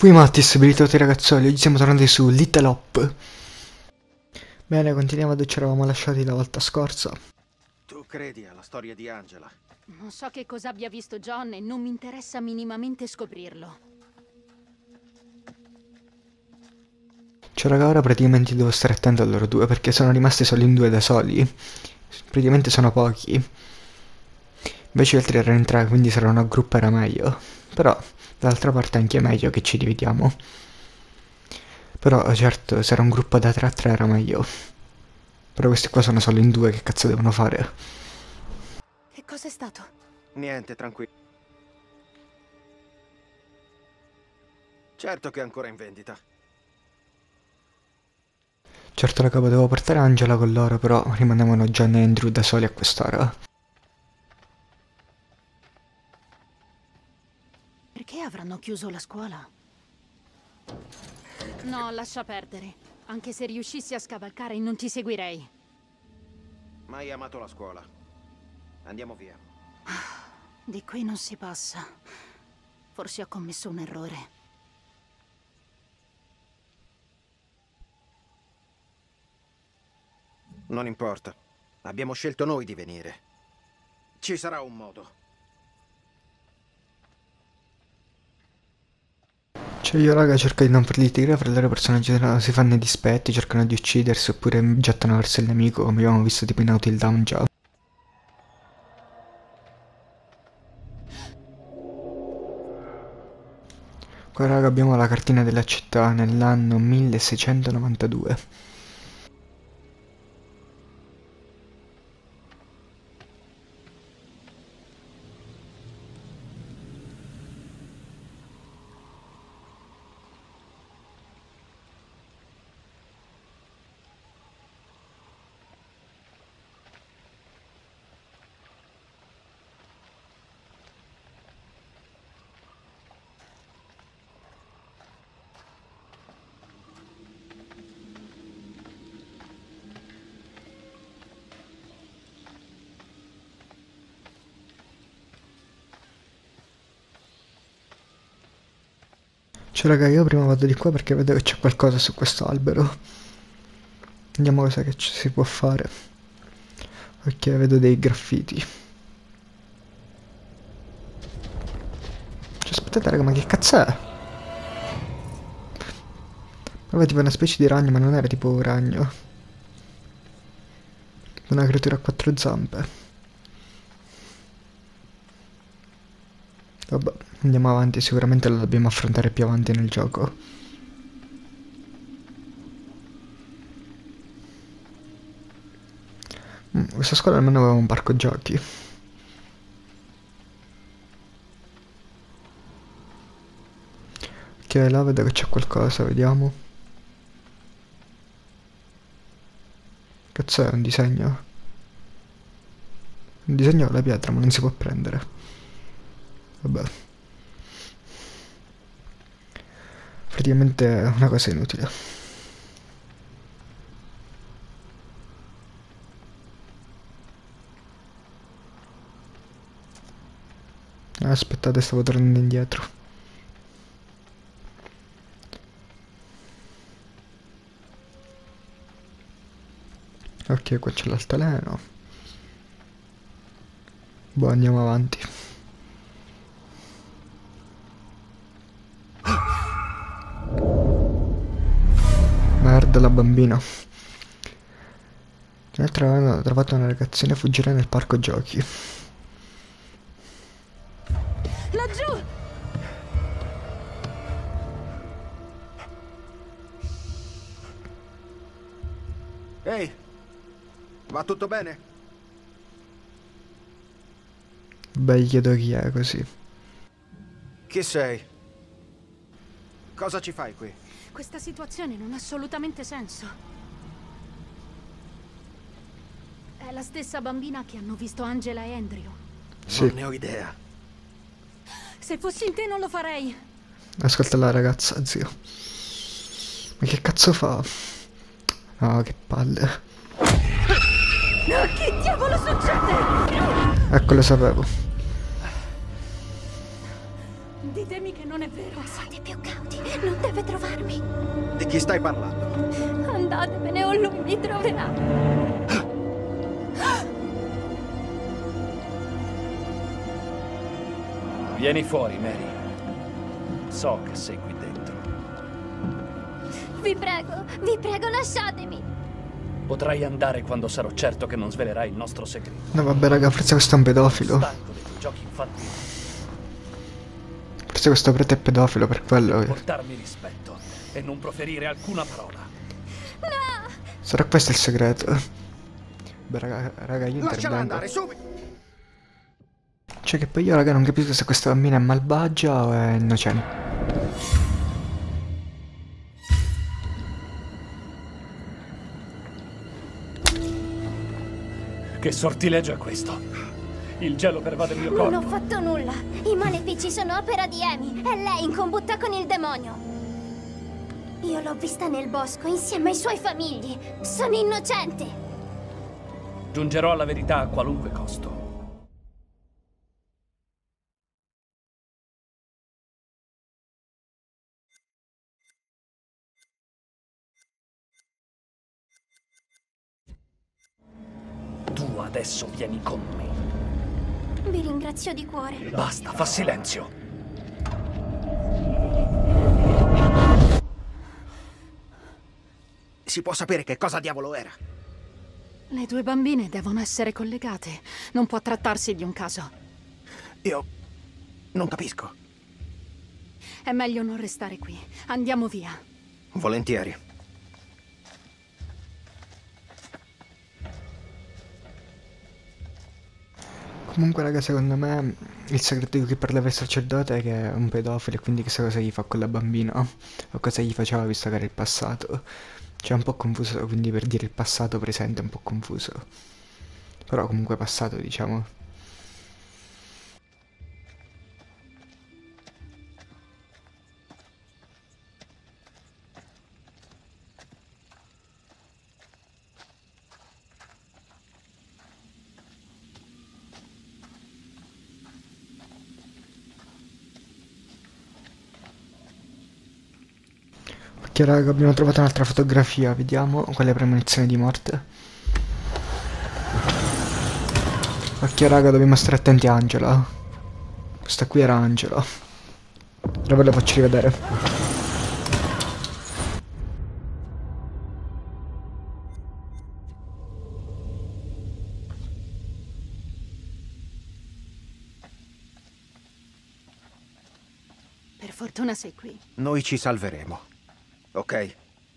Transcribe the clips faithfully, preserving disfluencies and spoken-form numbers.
Qui Mattis, benvenuti ragazzoli, oggi siamo tornati su Little Hop. Bene, continuiamo dove ci eravamo lasciati la volta scorsa. Tu credi alla storia di Angela? Non so che cosa abbia visto John e non mi interessa minimamente scoprirlo. Cioè raga, ora praticamente devo stare attento a loro due perché sono rimasti solo in due da soli. Praticamente sono pochi. Invece gli altri erano in tre, quindi se erano a gruppo era meglio. Però dall'altra parte è anche meglio che ci dividiamo. Però certo, se era un gruppo da tre a tre era meglio. Però questi qua sono solo in due, che cazzo devono fare? Che cos'è stato? Niente, tranquillo. Certo che è ancora in vendita. Certo raga, potevo portare Angela con loro, però rimanevano John e Andrew da soli a quest'ora. Perché avranno chiuso la scuola? No, lascia perdere. Anche se riuscissi a scavalcare non ti seguirei. Mai amato la scuola. Andiamo via. Di qui non si passa. Forse ho commesso un errore. Non importa. Abbiamo scelto noi di venire. Ci sarà un modo. Cioè io raga cerco di non farli litigare fra loro personaggi, si fanno i dispetti, cercano di uccidersi oppure gettano verso il nemico come abbiamo visto tipo in Until Dawn già. Qua raga abbiamo la cartina della città nell'anno milleseicentonovantadue. Cioè raga, io prima vado di qua perché vedo che c'è qualcosa su questo albero. Vediamo cosa che ci si può fare. Ok, vedo dei graffiti. Cioè aspettate raga, ma che cazzo è? Aveva tipo una specie di ragno, ma non era tipo un ragno. Una creatura a quattro zampe. Vabbè, andiamo avanti, sicuramente lo dobbiamo affrontare più avanti nel gioco. Mm, questa scuola almeno aveva un parco giochi. Ok, là vedo che c'è qualcosa, vediamo. Cazzo è un disegno? Un disegno alla pietra, ma non si può prendere. Vabbè. Praticamente è una cosa inutile. Aspettate, stavo tornando indietro. Ok, qua c'è l'altaleno. Boh, andiamo avanti. Merda, la bambina. L'altra hanno trovato una ragazzina a fuggire nel parco giochi. Laggiù! Ehi! Va tutto bene? Beh, gli chiedo chi è così. Chi sei? Cosa ci fai qui? Questa situazione non ha assolutamente senso. È la stessa bambina che hanno visto Angela e Andrew. Sì. Non ne ho idea. Se fossi in te non lo farei. Ascolta la ragazza, zio. Ma che cazzo fa? Oh, che palle. No, che diavolo succede? Ecco, lo sapevo. Ditemi che non è vero. Siate più cauti, stai parlando? Andatevene o lui mi troverà. Vieni fuori, Mary. So che sei qui dentro. Vi prego, vi prego, lasciatemi. Potrai andare quando sarò certo che non svelerai il nostro segreto. No vabbè raga, forse questo è un pedofilo. Stanco dei tuoi giochi infantili. Forse questo prete è pedofilo, per quello. Portarmi rispetto e non proferire alcuna parola. No! Sarà questo il segreto. Beh raga, raga io Lasciala intervengo. andare, subito! Cioè che poi io raga non capisco se questa bambina è malvagia o è innocente. Che sortilegio è questo? Il gelo pervade il mio Non corpo. ho fatto nulla. I malefici sono opera di Amy. È lei in combutta con il demonio. Io l'ho vista nel bosco insieme ai suoi famigli. Sono innocente. Giungerò alla verità a qualunque costo. Tu adesso vieni con me. Vi ringrazio di cuore. Basta, fa silenzio. Si può sapere che cosa diavolo era? Le due bambine devono essere collegate. Non può trattarsi di un caso. Io non capisco. È meglio non restare qui. Andiamo via. Volentieri. Comunque raga, secondo me il segreto di cui parlava il sacerdote è che è un pedofilo e quindi chissà cosa gli fa con la bambina o cosa gli faceva visto che era il passato. Cioè è un po' confuso, quindi per dire il passato presente è un po' confuso. Però comunque passato diciamo. Ok raga, abbiamo trovato un'altra fotografia, vediamo qual è la premonizione di morte. Ok raga, dobbiamo stare attenti a Angela. Questa qui era Angela. Ora ve la faccio rivedere. Per fortuna sei qui. Noi ci salveremo. Ok?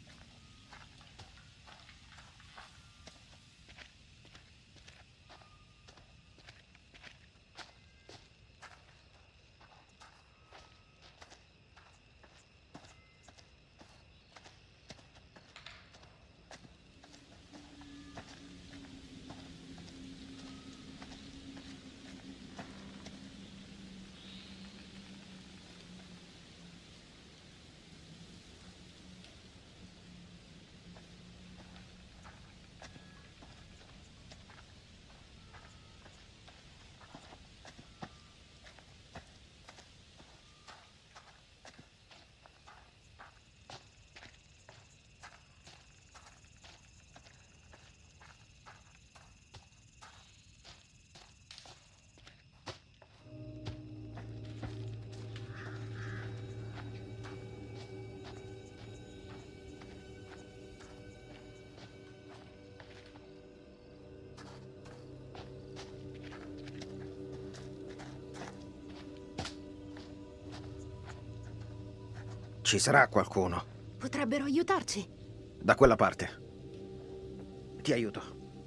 Ci sarà qualcuno. Potrebbero aiutarci. Da quella parte. Ti aiuto.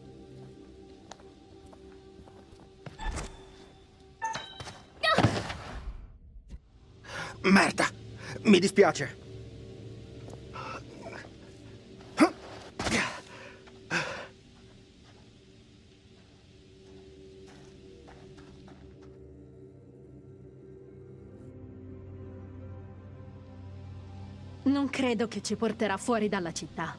Merda! Mi dispiace. Non credo che ci porterà fuori dalla città.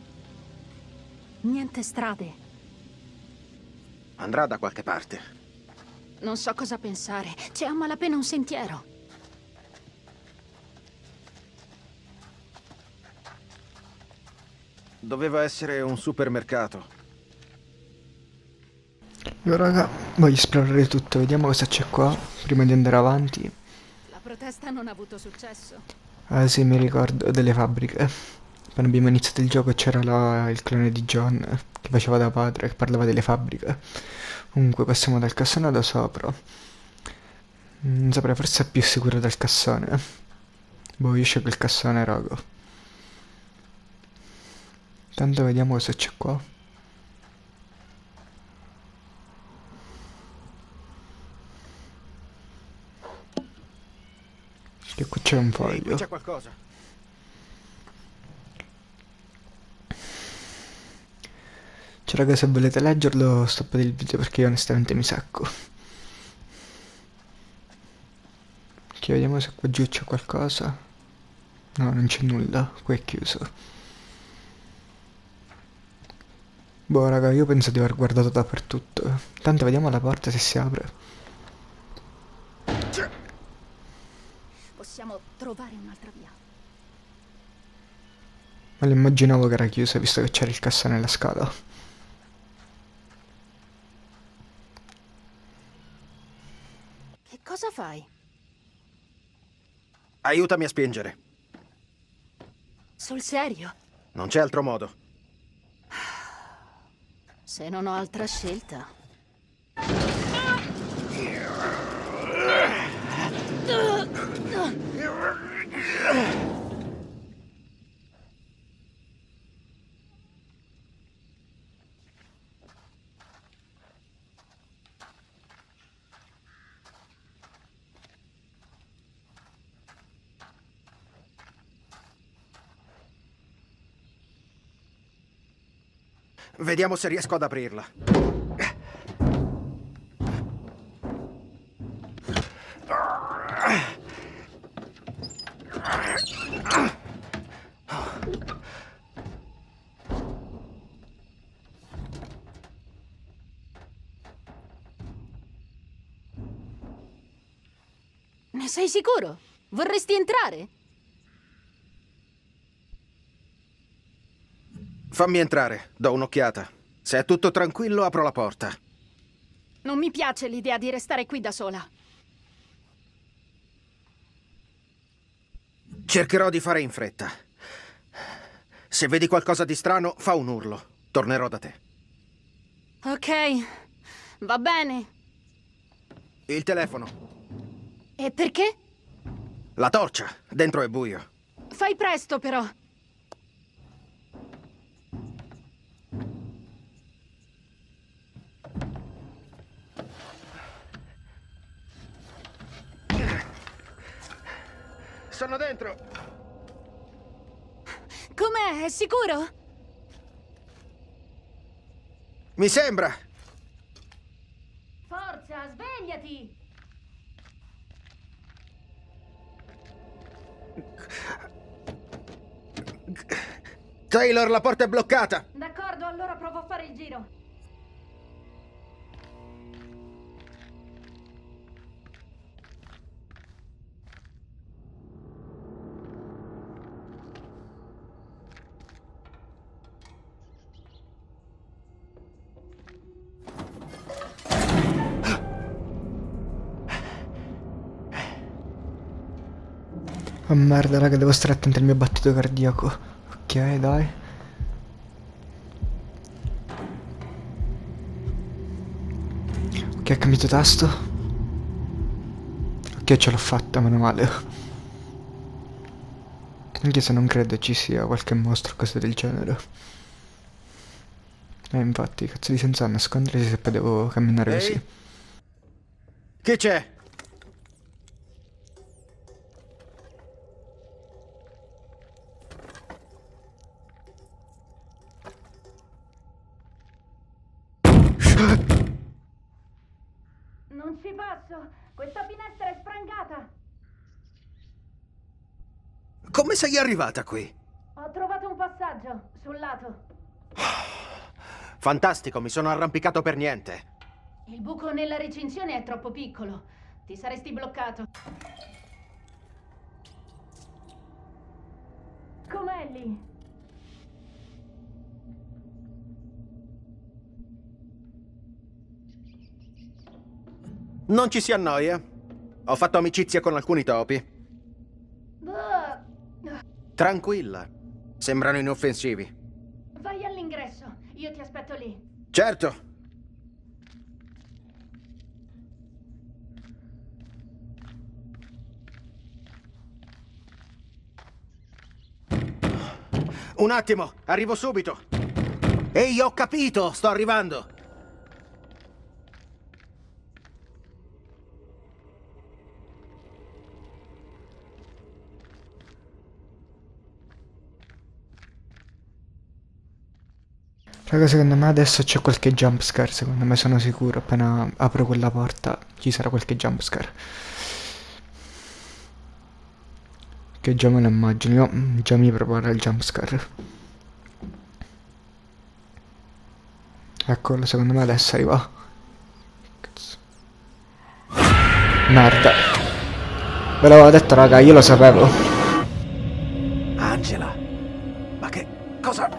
Niente strade. Andrà da qualche parte. Non so cosa pensare. C'è a malapena un sentiero. Doveva essere un supermercato. Io raga, voglio esplorare tutto, vediamo cosa c'è qua, prima di andare avanti. La protesta non ha avuto successo. Ah sì, mi ricordo delle fabbriche. Quando abbiamo iniziato il gioco c'era là il clone di John che faceva da padre, che parlava delle fabbriche. Comunque passiamo dal cassone da sopra. Non saprei, forse è più sicuro dal cassone. Boh, io scelgo il cassone, raga. Tanto vediamo cosa c'è qua. Che qui c'è un Ehi, qui foglio. c'è qualcosa. Cioè raga, se volete leggerlo stoppate il video perché io onestamente mi secco. Ok, vediamo se qua giù c'è qualcosa. No, non c'è nulla, qui è chiuso. Boh raga, io penso di aver guardato dappertutto. Tanto vediamo la porta se si apre. Possiamo trovare un'altra via. Ma lo immaginavo che era chiusa visto che c'era il cassone nella scala. Che cosa fai? Aiutami a spingere. Sul serio? Non c'è altro modo. Se non ho altra scelta. Vediamo se riesco ad aprirla. Ne sei sicuro? Vorresti entrare? Fammi entrare, do un'occhiata. Se è tutto tranquillo, apro la porta. Non mi piace l'idea di restare qui da sola. Cercherò di fare in fretta. Se vedi qualcosa di strano, fa un urlo. Tornerò da te. Ok, va bene. Il telefono. E perché? La torcia. Dentro è buio. Fai presto, però. Sono dentro. Com'è? È sicuro? Mi sembra. Forza, svegliati! Taylor, la porta è bloccata. D'accordo, allora provo a fare il giro. Oh merda raga, devo stare attento al mio battito cardiaco. Ok, dai. Ok, ho cambiato tasto. Ok, ce l'ho fatta, meno male. Anche se non credo ci sia qualche mostro o cose del genere. Eh, infatti, cazzo di senza nascondersi se poi devo camminare Ehi? così. Chi c'è? Non ci passo! Questa finestra è sprangata! Come sei arrivata qui? Ho trovato un passaggio, sul lato. Fantastico, mi sono arrampicato per niente. Il buco nella recinzione è troppo piccolo. Ti saresti bloccato. Com'è lì? Non ci si annoia. Ho fatto amicizia con alcuni topi. Tranquilla. Sembrano inoffensivi. Vai all'ingresso, io ti aspetto lì. Certo. Un attimo, arrivo subito. Ehi, ho capito, sto arrivando. Raga, secondo me adesso c'è qualche jumpscare, secondo me, sono sicuro. Appena apro quella porta ci sarà qualche jumpscare. Che già me lo immagino, io già mi preparo il jumpscare. Eccolo, secondo me adesso arriva. Cazzo. Merda. Ve l'avevo detto, raga, io lo sapevo. Angela, ma che cosa?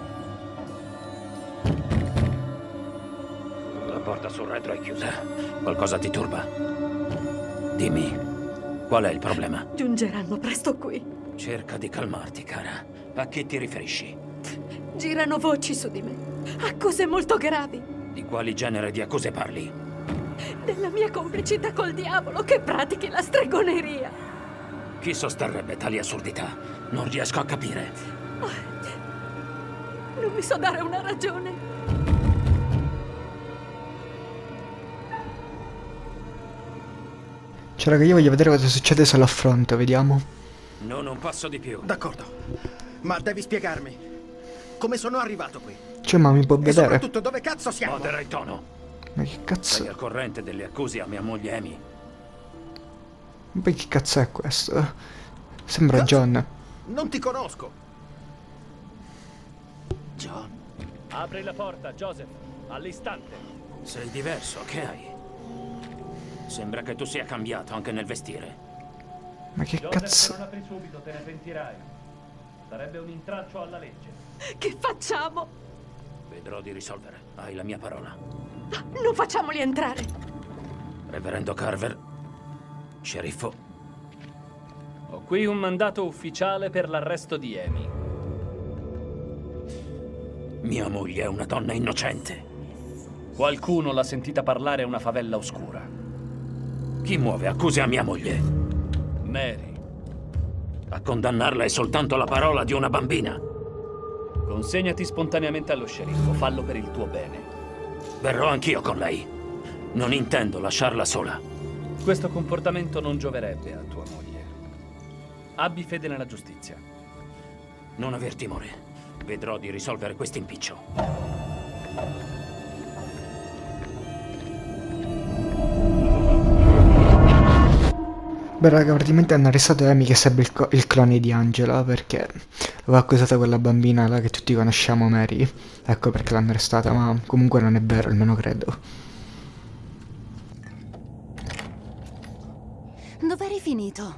La porta sul retro è chiusa. Qualcosa ti turba? Dimmi, qual è il problema? Giungeranno presto qui. Cerca di calmarti, cara. A chi ti riferisci? Girano voci su di me. Accuse molto gravi. Di quali genere di accuse parli? Della mia complicità col diavolo che pratichi la stregoneria. Chi sosterrebbe tali assurdità? Non riesco a capire. Non mi so dare una ragione. Cioè, raga, io voglio vedere cosa succede se lo affronto, vediamo. Non un passo di più. D'accordo, ma devi spiegarmi come sono arrivato qui. Cioè, ma mi può E vedere? soprattutto dove cazzo siamo? Modera il tono. Ma che Sei cazzo? al corrente delle accuse a mia moglie Amy. Ma poi che cazzo è questo? Sembra Cosa? John. Non ti conosco. John? Apri la porta, Joseph. All'istante. Sei diverso, che hai? Sembra che tu sia cambiato anche nel vestire. Ma che Joseph, cazzo? se non apri subito te ne pentirai. Sarebbe un intralcio alla legge. Che facciamo? Vedrò di risolvere. Hai la mia parola. Non facciamoli entrare. Reverendo Carver. Sceriffo. Ho qui un mandato ufficiale per l'arresto di Amy. Mia moglie è una donna innocente. Qualcuno l'ha sentita parlare a una favella oscura. Chi muove accuse a mia moglie? Mary, A condannarla è soltanto la parola di una bambina. consegnati spontaneamente allo sceriffo. Fallo per il tuo bene. Verrò anch'io con lei. Non intendo lasciarla sola. Questo comportamento non gioverebbe a tua moglie. Abbi fede nella giustizia. Non aver timore. Vedrò di risolvere questo impiccio. Beh, raga, praticamente hanno arrestato Amy, che sarebbe il, co- il clone di Angela, perché aveva accusato quella bambina là che tutti conosciamo, Mary. Ecco perché l'hanno arrestata, ma comunque non è vero, almeno credo. Dov'eri finito?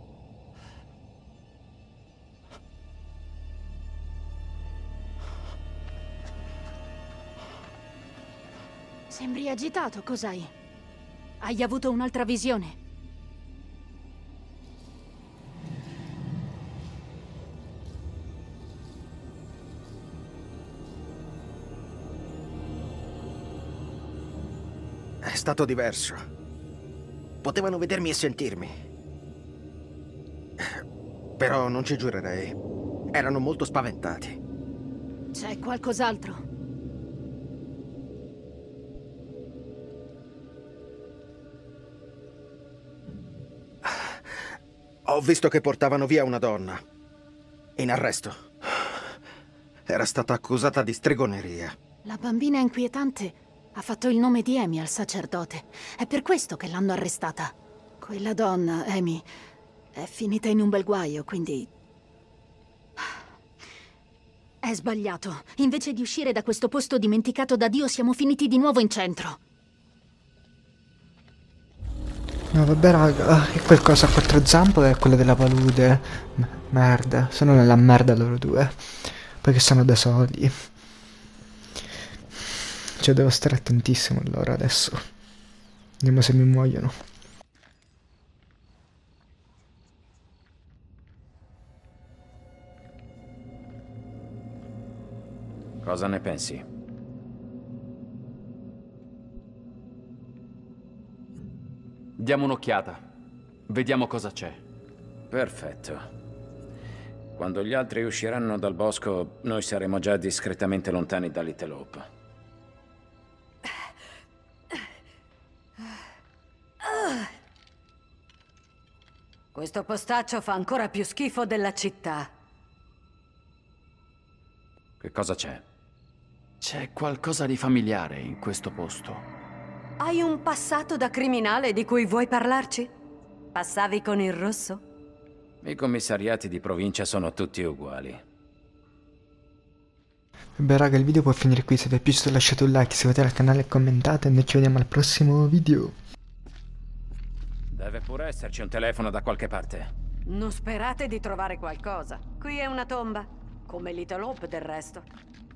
Sembri agitato, cos'hai? Hai avuto un'altra visione? È stato diverso. Potevano vedermi e sentirmi. Però non ci giurerei. Erano molto spaventati. C'è qualcos'altro? Ho visto che portavano via una donna. In arresto. Era stata accusata di stregoneria. La bambina inquietante ha fatto il nome di Amy al sacerdote. È per questo che l'hanno arrestata. Quella donna, Amy, è finita in un bel guaio, quindi... È sbagliato. Invece di uscire da questo posto dimenticato da Dio, siamo finiti di nuovo in centro. No, vabbè, raga, è quel coso a quattro zampe o è quello della palude? M- merda, sono nella merda loro due. Perché sono da soli. Cioè, devo stare attentissimo a loro adesso. Vediamo se mi muoiono. Cosa ne pensi? Diamo un'occhiata. Vediamo cosa c'è. Perfetto. Quando gli altri usciranno dal bosco, noi saremo già discretamente lontani da Little Hope. Questo postaccio fa ancora più schifo della città. Che cosa c'è? C'è qualcosa di familiare in questo posto. Hai un passato da criminale di cui vuoi parlarci? Passavi con il rosso? I commissariati di provincia sono tutti uguali. Beh raga, il video può finire qui. Se vi è piaciuto lasciate un like, iscrivetevi al canale e commentate e noi ci vediamo al prossimo video. Deve pure esserci un telefono da qualche parte. Non sperate di trovare qualcosa. Qui è una tomba, come Little Hope del resto.